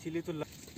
इसीलिए तो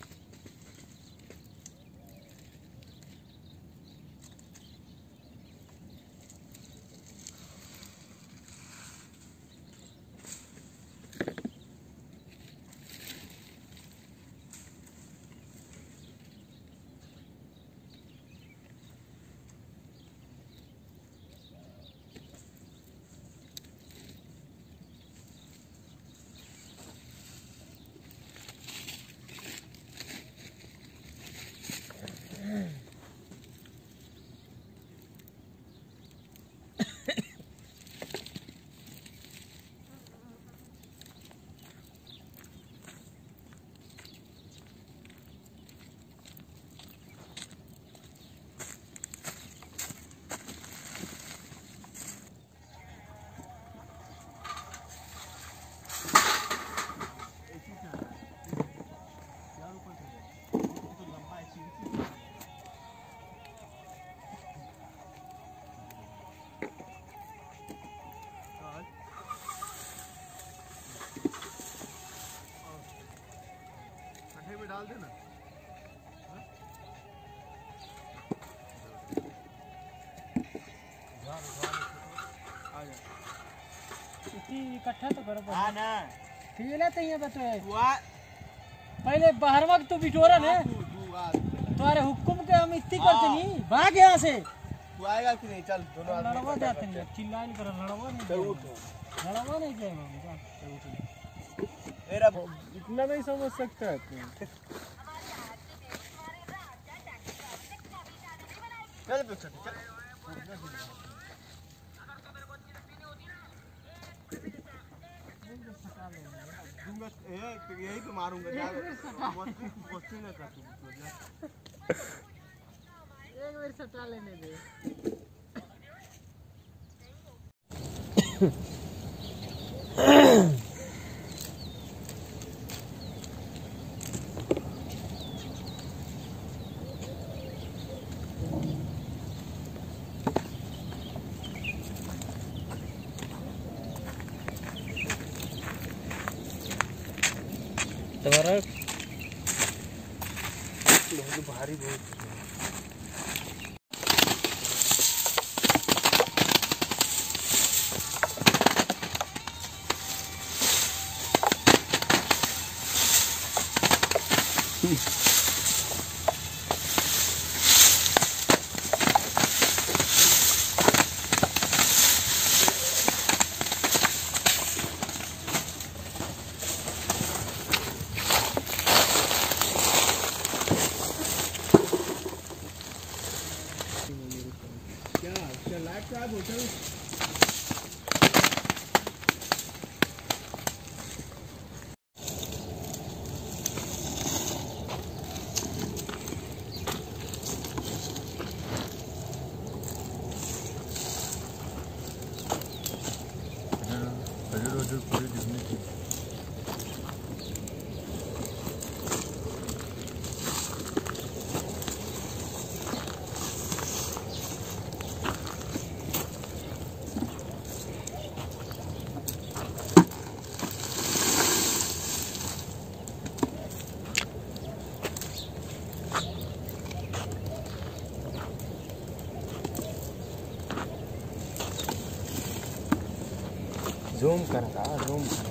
डाल देना। इकट्ठा तो करो ना पीला तो ये बतो पहले बाहर वक्त तो बिटोरा ने तुम्हारे हुक्म के हम इतनी करते नहीं भाग यहाँ से तू आएगा कि नहीं? चल दोनों लड़वा जाते नहीं चिल्लाइन कर लड़वा नहीं जाएगा मेरा इतना नहीं समझ सकता है तू। चल चल यही तो मारूंगा एक बार सटा लेने दे। बहुत भारी बहुत पूरी दिखने की ज़ूम कर रहा ज़ूम कर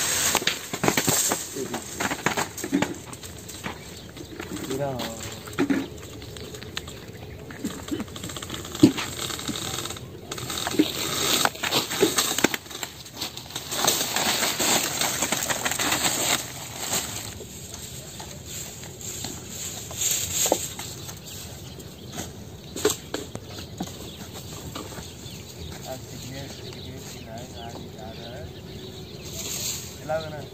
पूरा चलाओगे ना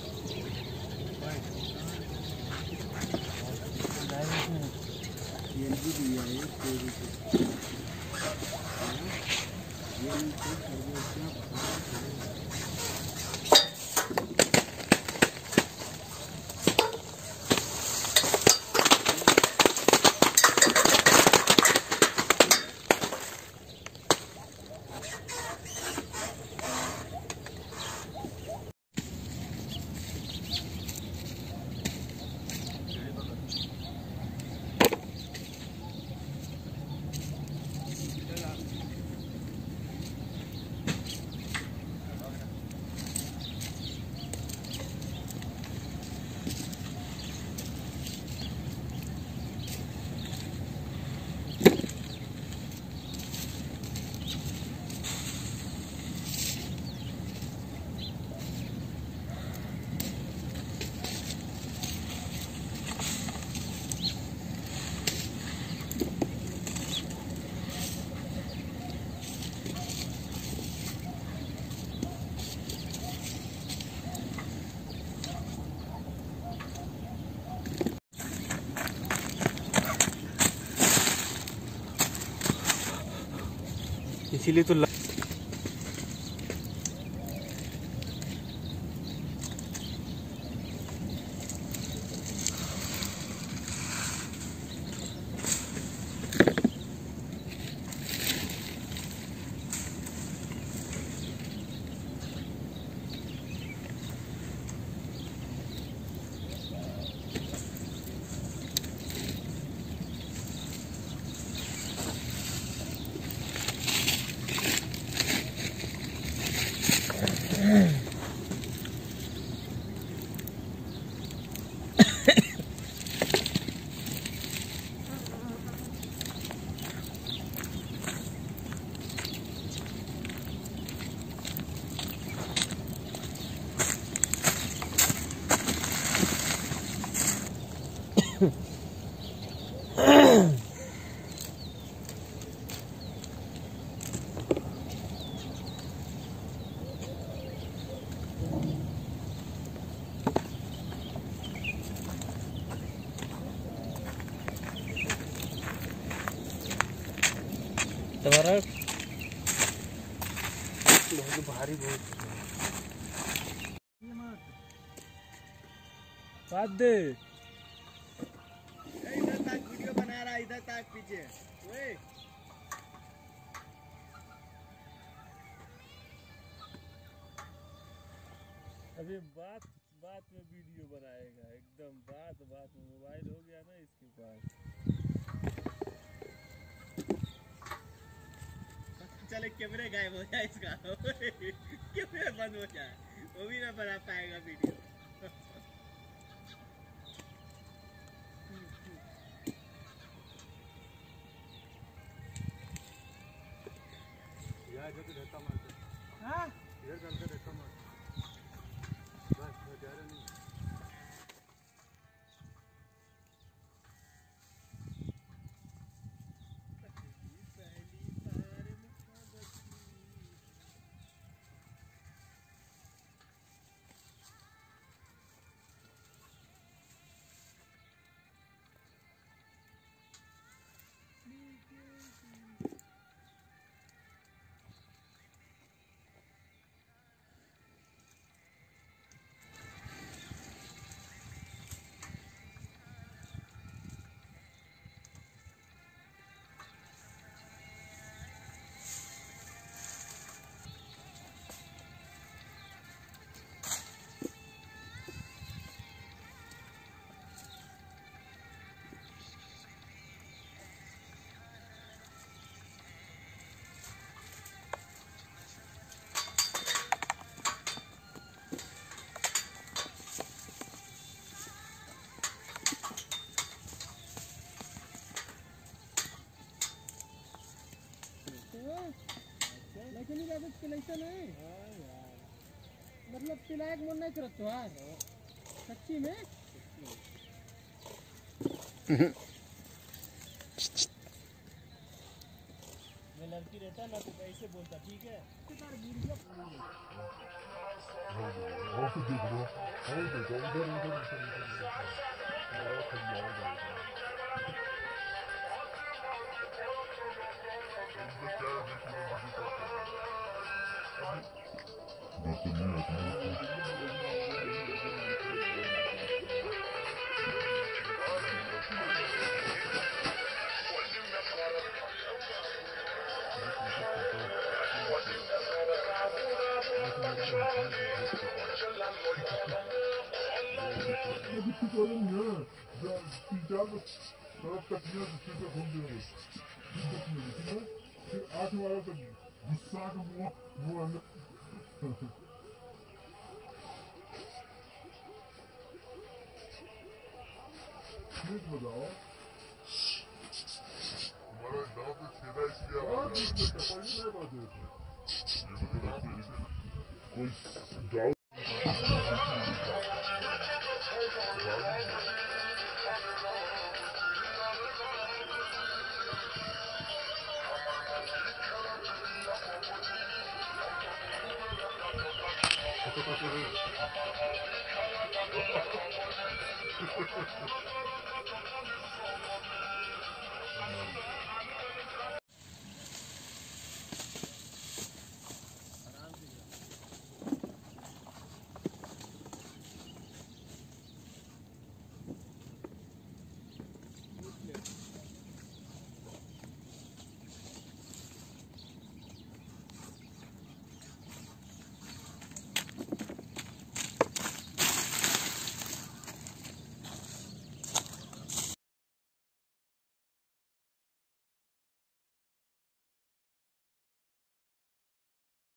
इसीलिए तो तुम्हारा बहुत भारी बहुत बात दे इधर तक वीडियो बना रहा इधर तक पीछे ओए अभी बात बात में वीडियो बनाएगा एकदम बात बात में मोबाइल हो गया ना इसके पास चले कैमरे गायब हो जाए इसका कैमरे बंद हो जाए वो भी ना बना पाएगा वीडियो यार इधर तो धक्का मारते हाँ इधर चलते धक्का मार बस हो जा रहा नहीं लेकिन ये अभी पिलाइसन है मतलब पिलायक मन नहीं करत तो यार सच्ची में मैं लड़की रहता ना तो कैसे बोलता ठीक है से देख लो, और देखो उधर उधर उधर उधर हमारा खड़ी आवाज आ रही है। इधर क्या है देखो बात नहीं है, तीन चार तरफ तकिया जिससे तक हम दे फिर 8 वाला तक गुस्सा का मुंह अंदर प्लीज बताओ हमारा गाँव पे छेदा इसलिए आवाज कोई जाओ